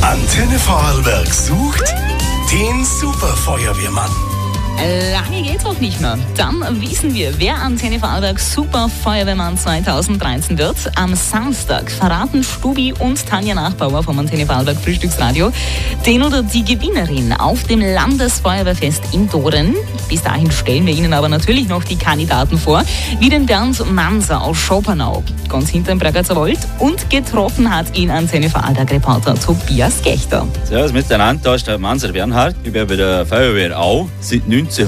Antenne Vorarlberg sucht den Superfeuerwehrmann. Lange geht's auch nicht mehr. Dann wissen wir, wer Antenne Vorarlberg Superfeuerwehrmann 2013 wird. Am Samstag verraten Stubi und Tanja Nachbauer vom Antenne Vorarlberg Frühstücksradio den oder die Gewinnerin auf dem Landesfeuerwehrfest in Doren. Bis dahin stellen wir Ihnen aber natürlich noch die Kandidaten vor, wie den Bernd Manser aus Schopernau, ganz hinterm Bragazzer Wald, und getroffen hat ihn Antenne Vorarlberg-Reporter Tobias Gechter. Servus miteinander, da ist der Manser Bernhard. Ich bin bei der Feuerwehr Au seit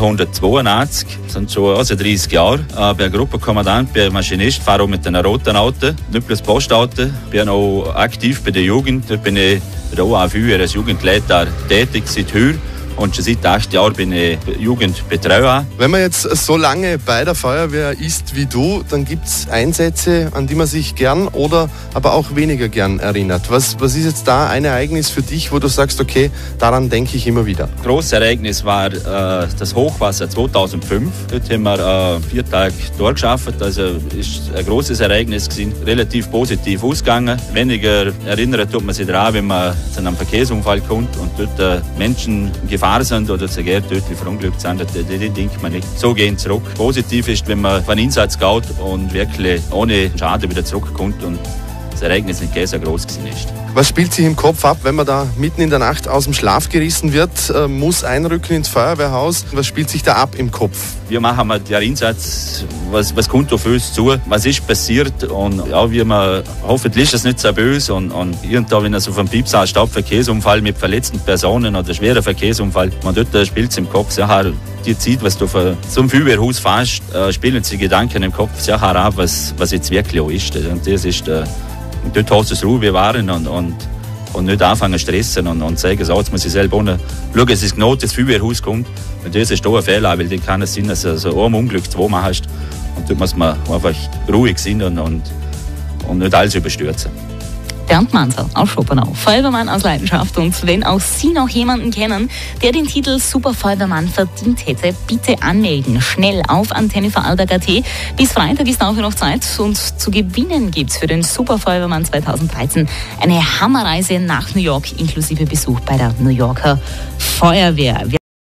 1982, sind schon 30 Jahre. Bin Gruppenkommandant, bin Maschinist, fahre auch mit einem roten Auto, nicht bloß Postauto. Bin auch aktiv bei der Jugend, da bin ich bei der OA4 als Jugendleiter tätig seit heute. Und schon seit 8 Jahren bin ich Jugendbetreuer. Wenn man jetzt so lange bei der Feuerwehr ist wie du, dann gibt es Einsätze, an die man sich gern oder aber auch weniger gern erinnert. Was ist jetzt da ein Ereignis für dich, wo du sagst, okay, daran denke ich immer wieder? Das große Ereignis war das Hochwasser 2005. Dort haben wir 4 Tage durchgeschafft. Also ist ein großes Ereignis gewesen, relativ positiv ausgegangen. Weniger erinnert tut man sich daran, wenn man zu einem Verkehrsunfall kommt und dort Menschen Gefahr sind oder sogar tödlich verunglückt sind, die denkt man nicht. So gehen zurück. Positiv ist, wenn man auf einen Einsatz geht und wirklich ohne Schaden wieder zurückkommt und das Ereignis nicht so groß gewesen ist. Was spielt sich im Kopf ab, wenn man da mitten in der Nacht aus dem Schlaf gerissen wird, muss einrücken ins Feuerwehrhaus? Was spielt sich da ab im Kopf? Wir machen den Einsatz, was kommt auf uns zu, was ist passiert, und ja, wie man, hoffentlich ist das nicht so böse, und irgendwann, wenn es auf einem Piepsau steht, Verkehrsunfall mit verletzten Personen oder schwerer Verkehrsunfall, man dort spielt es im Kopf sehr die Zeit, was du zum Feuerwehrhaus fährst, spielen sich Gedanken im Kopf sehr ab, was jetzt wirklich auch ist. Und das ist dort hast du es Ruhe bewahren und nicht anfangen zu stressen und sagen, so, jetzt muss ich selber schauen, dass es genau das Feuerwehrhaus kommt. Und das ist da ein Fehler, weil dann kann es sein, dass du so ein Unglück zweimal hast. Und dort muss man einfach ruhig sein und nicht alles überstürzen. Bernd Manser aus Schopernau, Feuerwehrmann aus Leidenschaft. Und wenn auch Sie noch jemanden kennen, der den Titel Superfeuerwehrmann verdient hätte, bitte anmelden. Schnell auf Antenne Vorarlberg.at. Bis Freitag ist dafür noch Zeit. Und zu gewinnen gibt es für den Superfeuerwehrmann 2013 eine Hammerreise nach New York inklusive Besuch bei der New Yorker Feuerwehr.